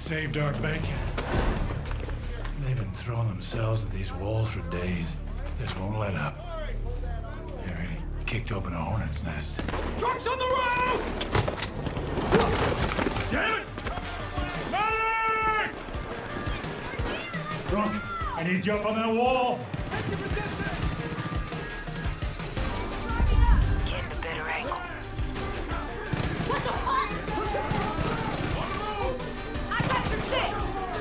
saved our bacon. They've been throwing themselves at these walls for days. Just won't let up. They already kicked open a hornet's nest. Trucks on the road! Damn it! Medic! Drunk, I need you up on that wall. Get the better angle. What the fuck? I got your six!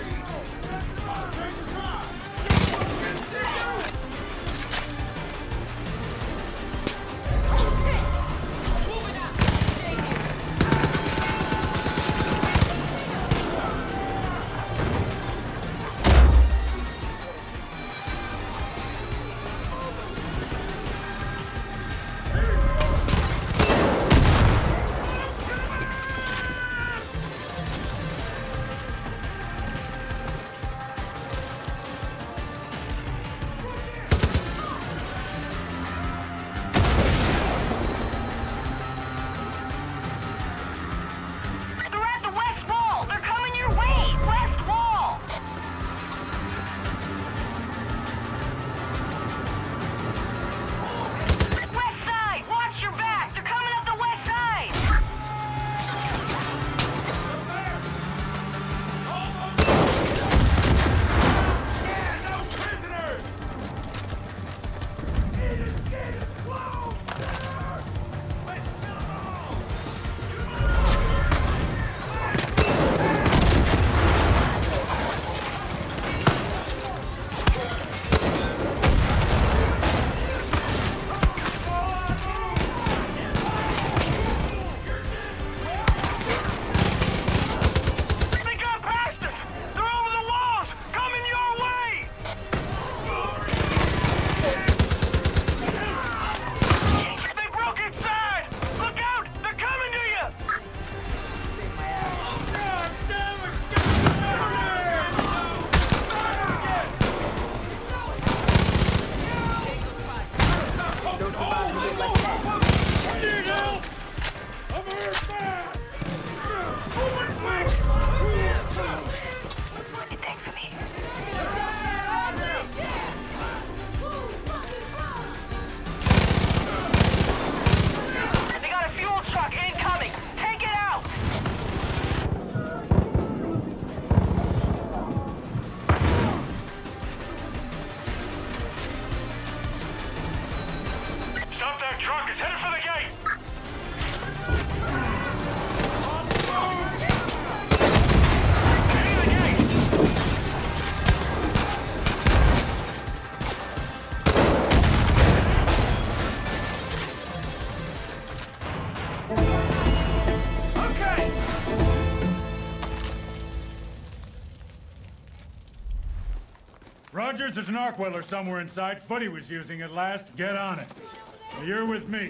Rogers, there's an arc welder somewhere inside. Footy was using it last. Get on it. You're with me.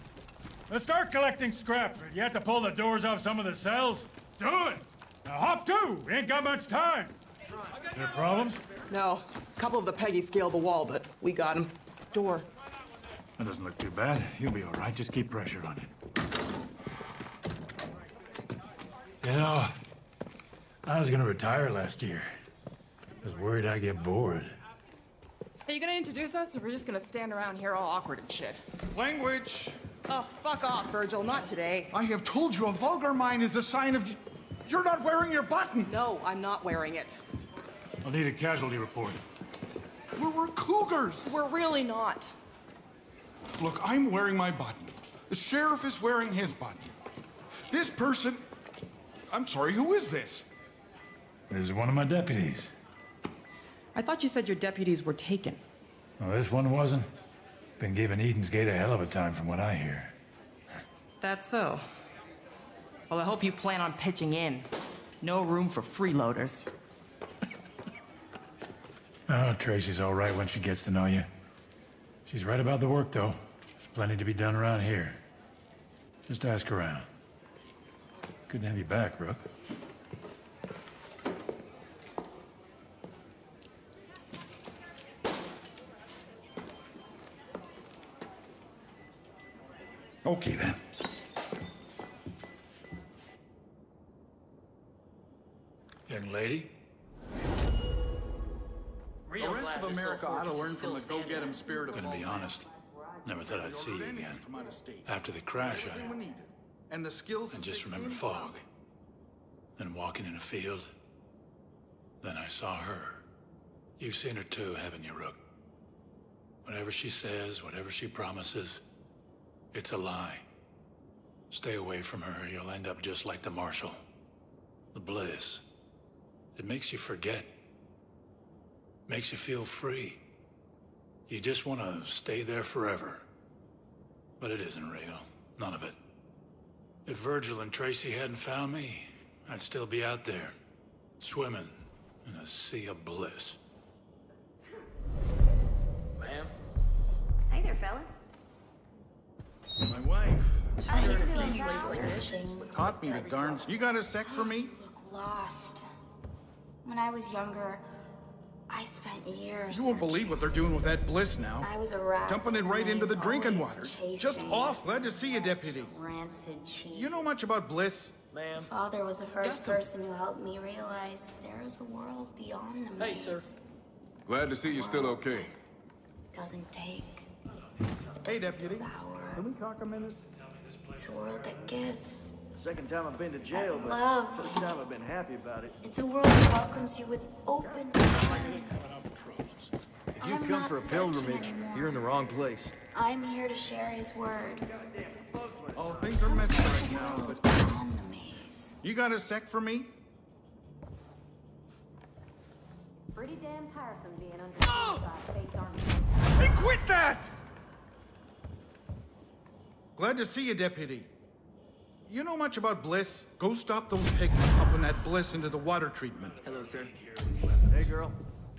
Let's start collecting scrap. You have to pull the doors off some of the cells. Do it! Now hop to! We ain't got much time. There problems? No. A couple of the Peggies scaled the wall, but we got him. Door. That doesn't look too bad. You'll be all right. Just keep pressure on it. You know, I was gonna retire last year. I was worried I'd get bored. Are you gonna introduce us, or we're just gonna stand around here all awkward and shit? Language! Oh, fuck off, Virgil. Not today. I have told you a vulgar mind is a sign of... You're not wearing your button! No, I'm not wearing it. I'll need a casualty report. We're cougars! We're really not. Look, I'm wearing my button. The sheriff is wearing his button. This person... I'm sorry, who is this? This is one of my deputies. I thought you said your deputies were taken. Well, this one wasn't. Been giving Eden's Gate a hell of a time from what I hear. That's so. Well, I hope you plan on pitching in. No room for freeloaders. Oh, Tracy's all right when she gets to know you. She's right about the work, though. There's plenty to be done around here. Just ask around. Good to have you back, Rook. Okay, then. Young lady? The rest of America ought to learn from the go-get-em spirit of Gonna be honest, never thought I'd see you again. After the crash, and the skills I just remember fog. Then walking in a field. Then I saw her. You've seen her too, haven't you, Rook? Whatever she says, whatever she promises, it's a lie. Stay away from her, you'll end up just like the Marshal. The bliss. It makes you forget. Makes you feel free. You just want to stay there forever. But it isn't real. None of it. If Virgil and Tracy hadn't found me, I'd still be out there, swimming in a sea of bliss. Ma'am? Hey there, fella. My wife I see you searching. taught me the darn... You got a sec for me? Look lost. When I was younger, I spent years. You won't believe what they're doing with that bliss now. I was a rat. Dumping it right into the drinking always water. chasing Just off. Glad to see you, Deputy. Rancid cheese. You know much about bliss? Ma'am? Father was the first person who helped me realize there is a world beyond the Hey, maze. sir. Glad to see you're still okay. Doesn't take Hey, Deputy. power. Can we talk a minute? It's a world that gives. Second time I've been to jail, That but loves. first time I've been happy about it. It's a world that welcomes you with open arms. If you I'm come not for a searching pilgrimage, anymore. you're in the wrong place. I'm here to share his word. All things are messy right now, World but... beyond the maze. You got a sec for me? Pretty damn tiresome being under faith army. Hey, quit that! Glad to see you, Deputy. You know much about bliss? Go stop those piggies pumping that bliss into the water treatment. Hello, sir. Hey, girl.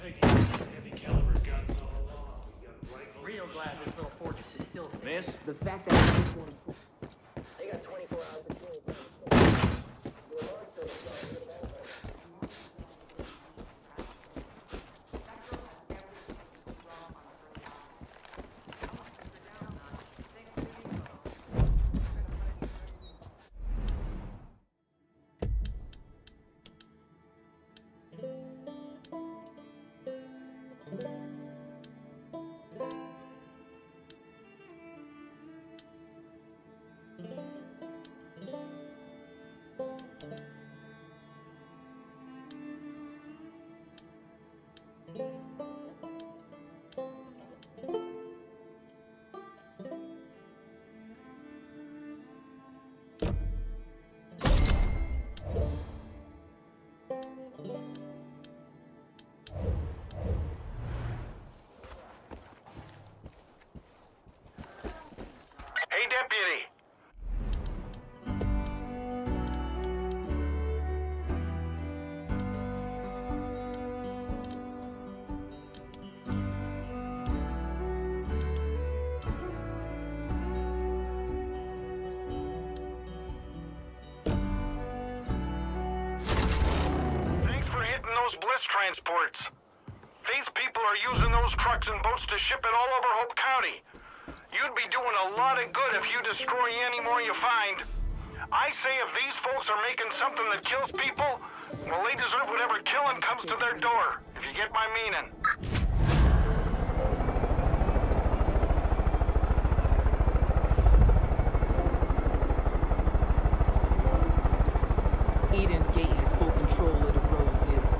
Real glad this little fortress is still there. Miss? The fact that they got 24 hours to kill. Hey, Deputy. Thanks for hitting those bliss transports. These people are using those trucks and boats to ship it all over Hope County. You'd be doing a lot of good if you destroy any more you find. I say if these folks are making something that kills people, well, they deserve whatever killing comes to their door, if you get my meaning. Eden's Gate has full control of the roads near the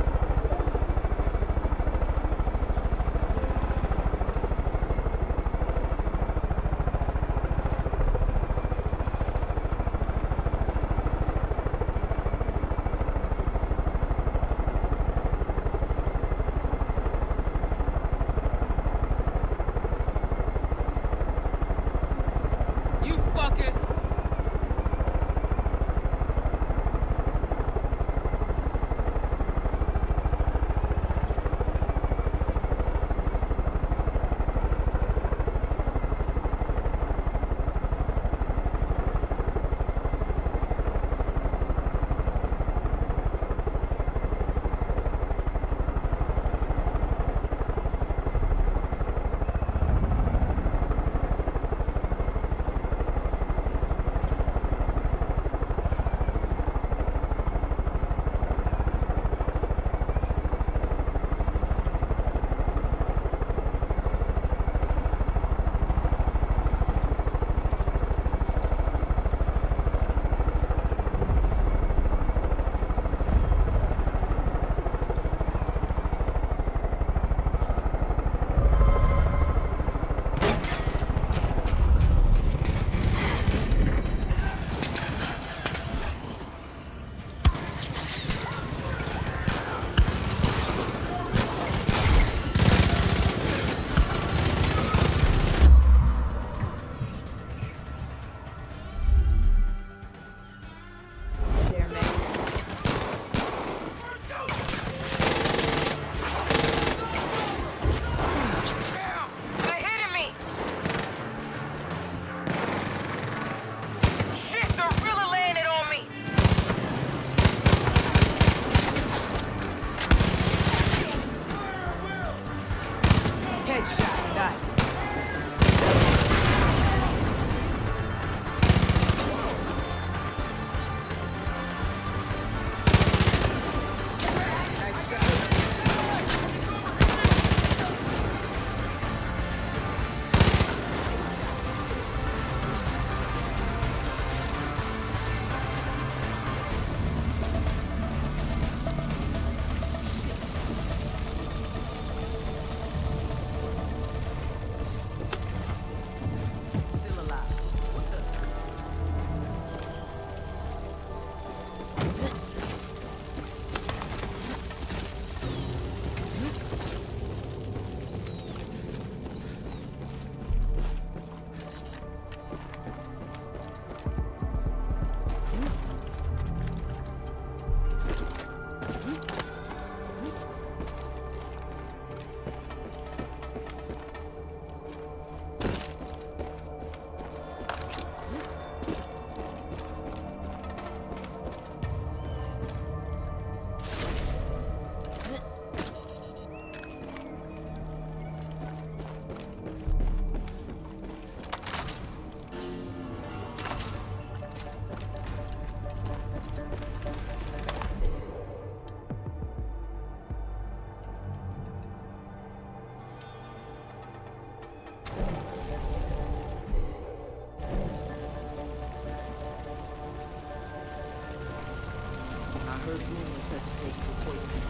heard rumors that the pigs were poisoning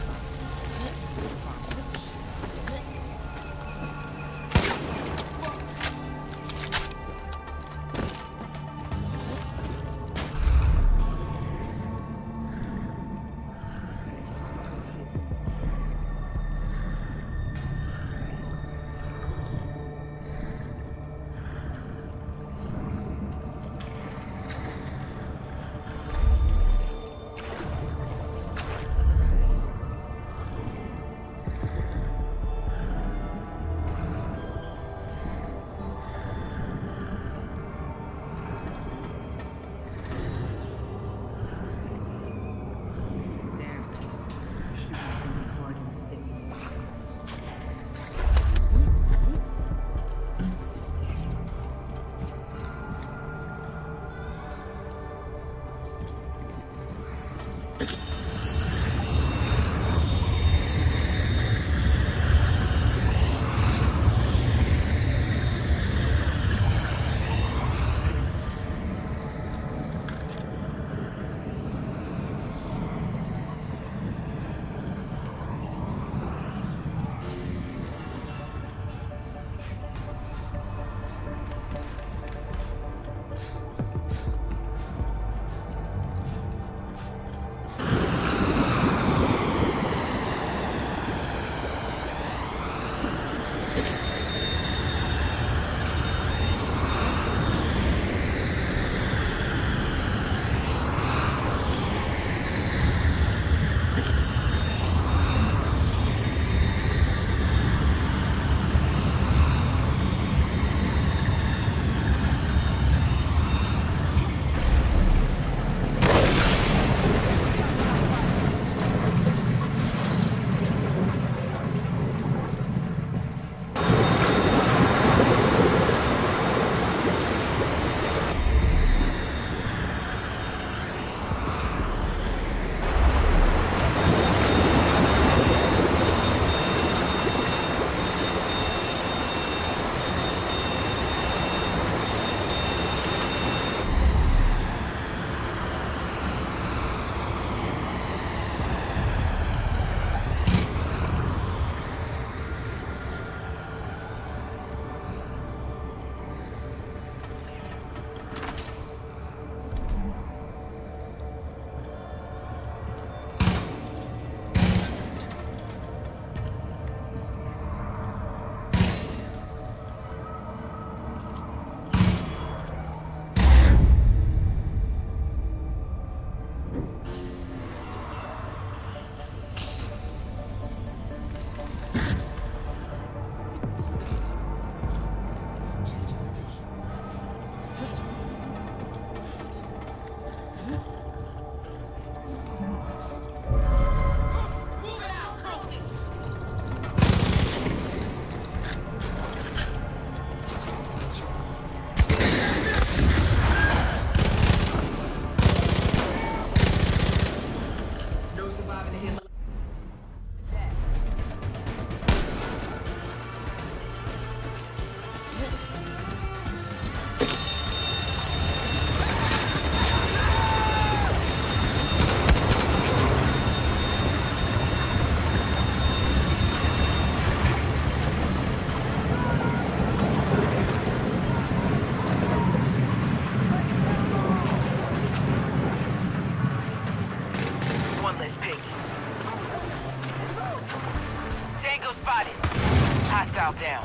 Hostile down.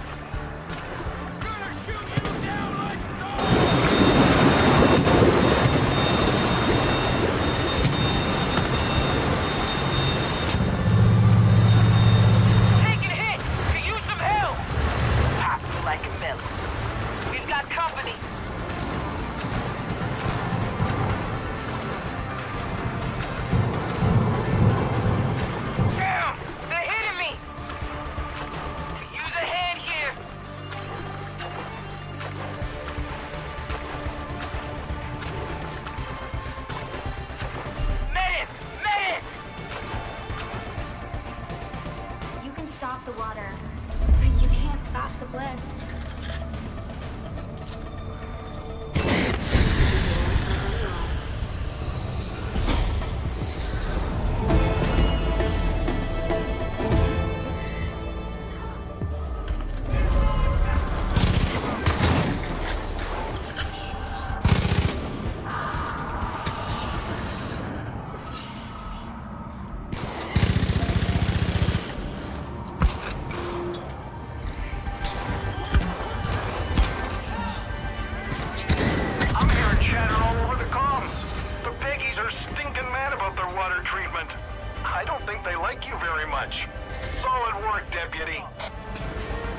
Taking a hit! Could use some help! Pop you like a melon. We've got company. Damn! They're hitting me! Use a hand here! I don't think they like you very much. Solid work, Deputy.